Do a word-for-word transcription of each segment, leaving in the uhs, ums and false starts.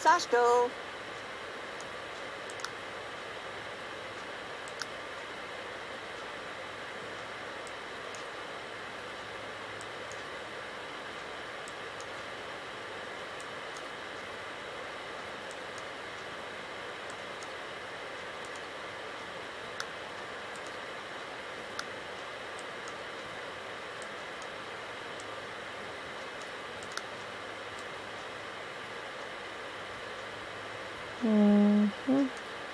Sashko. Mm-hmm.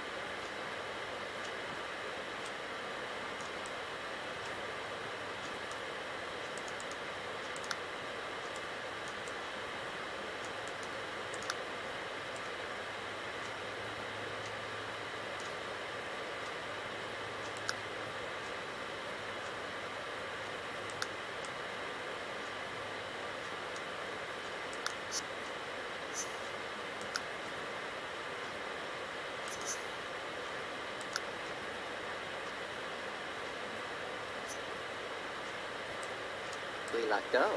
We let go.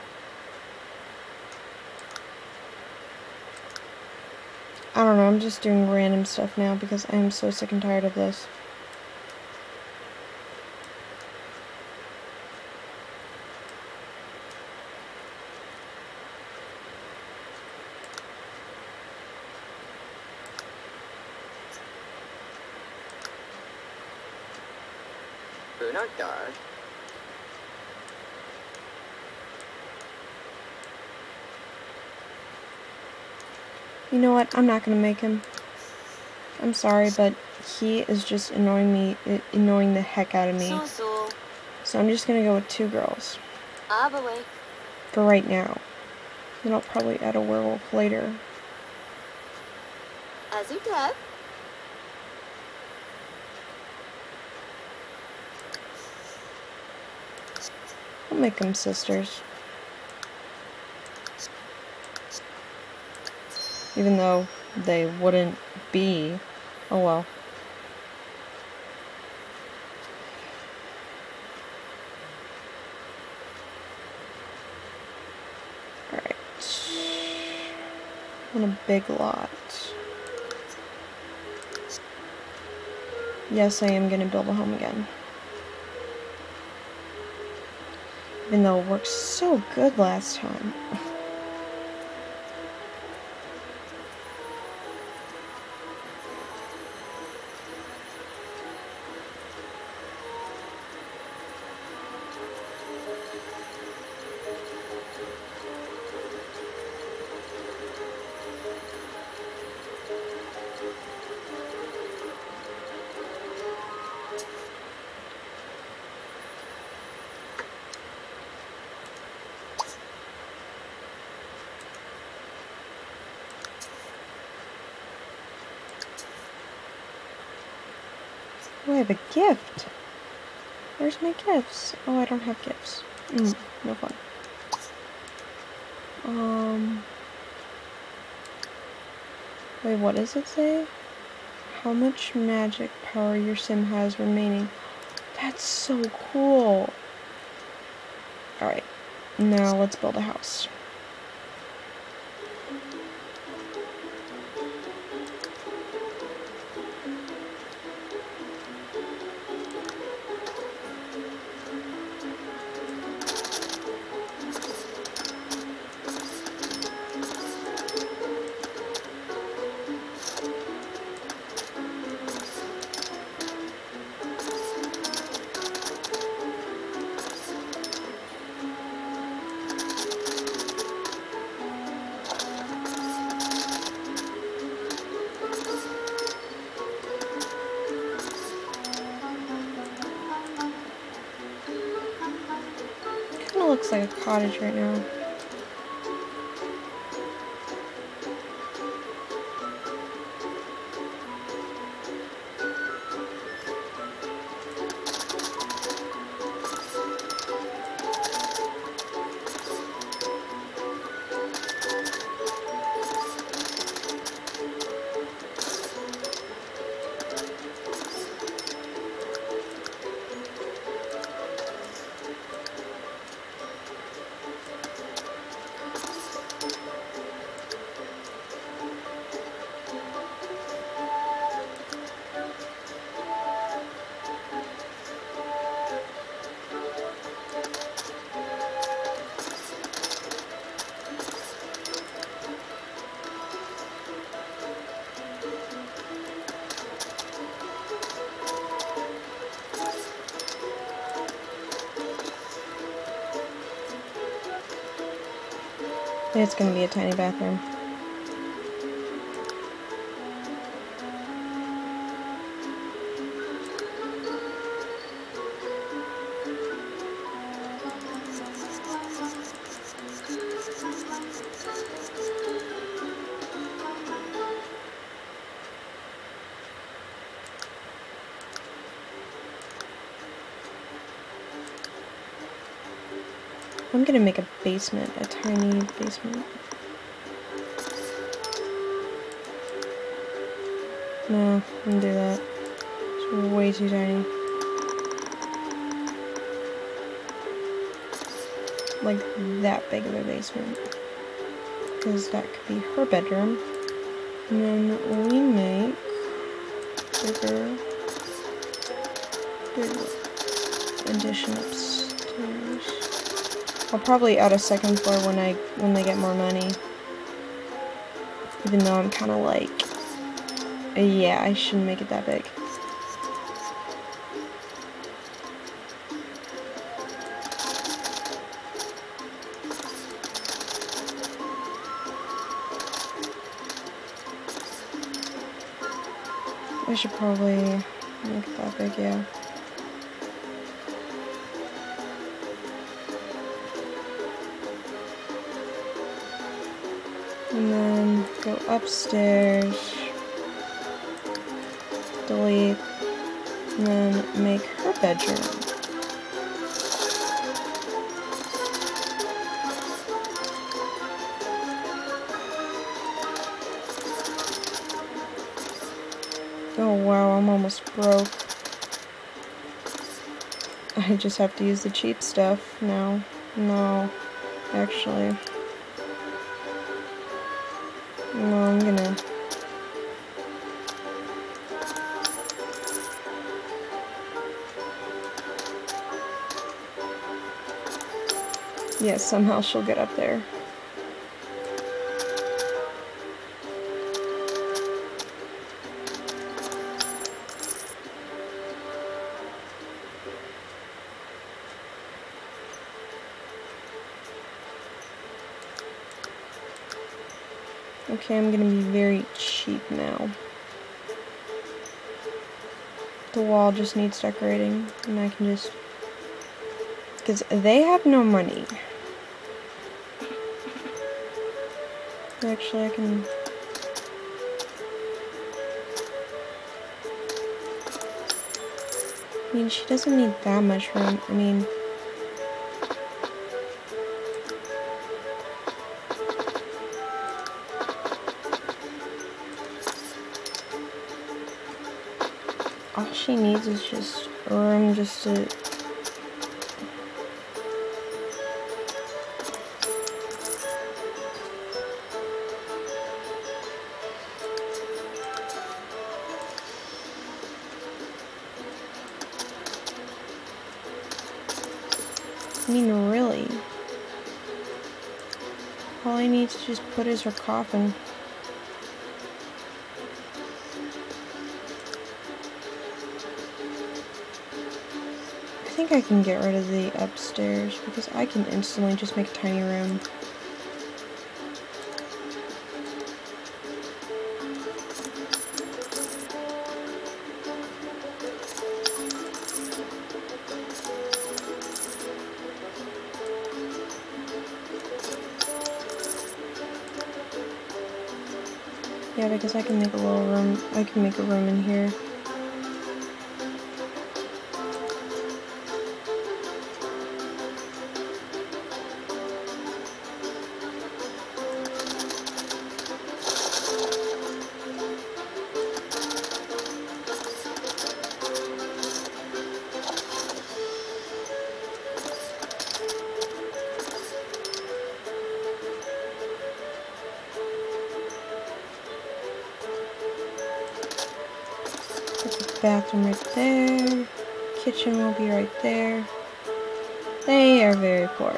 I don't know, I'm just doing random stuff now because I am so sick and tired of this. Brunardar. You know what? I'm not gonna make him. I'm sorry, but he is just annoying me, annoying the heck out of me. Susu. So I'm just gonna go with two girls. Abaway. For right now. Then I'll probably add a werewolf later. Azutep. I'll make them sisters. Even though they wouldn't be. Oh well. Alright. On a big lot. Yes, I am gonna build a home again. Even though it worked so good last time. Oh, I have a gift. Where's my gifts? Oh, I don't have gifts. Mm, no fun. Um. Wait, what does it say? How much magic power your sim has remaining. That's so cool. Alright. Now let's build a house. Kinda looks like a cottage right now. It's gonna be a tiny bathroom. I'm gonna make a basement, a tiny basement. No, I didn't do that. It's way too tiny. Like that big of a basement. Because that could be her bedroom. And then we make bigger, bigger addition upstairs. I'll probably add a second floor when I when they get more money. Even though I'm kind of like, yeah, I shouldn't make it that big. I should probably make it that big, yeah. And then go upstairs, delete, and then make her bedroom. Oh wow, I'm almost broke. I just have to use the cheap stuff now. No, actually. No, I'm gonna... Yeah, somehow she'll get up there. Okay, I'm gonna be very cheap now. The wall just needs decorating, and I can just... Because they have no money. Actually, I can... I mean, she doesn't need that much room. I mean... All she needs is just room just to... I mean, really. All I need to just put is her coffin. I think I can get rid of the upstairs because I can instantly just make a tiny room. Yeah, because I can make a little room. I can make a room in here. Bathroom right there. Kitchen will be right there. They are very poor.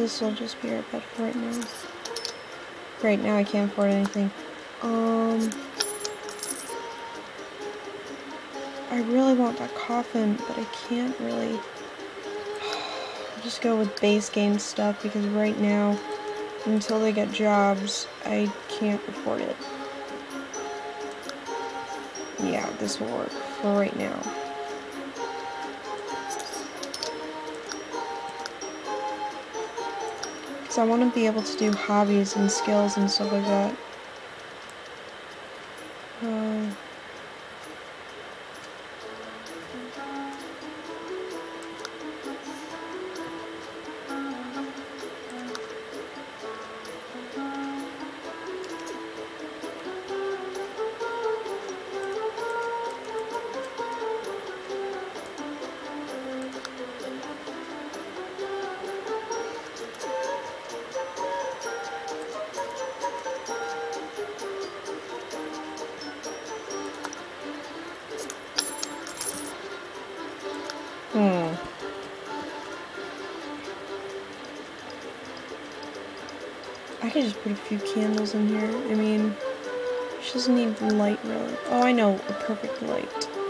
this will just be our bed for right now. Great, now I can't afford anything. Um, I really want that coffin, but I can't really. I'll just go with base game stuff because right now, until they get jobs, I can't afford it. Yeah, this will work for right now. Because I want to be able to do hobbies and skills and stuff like that. Uh, Hmm. I could just put a few candles in here. I mean, she doesn't need light really. Oh, I know, a perfect light.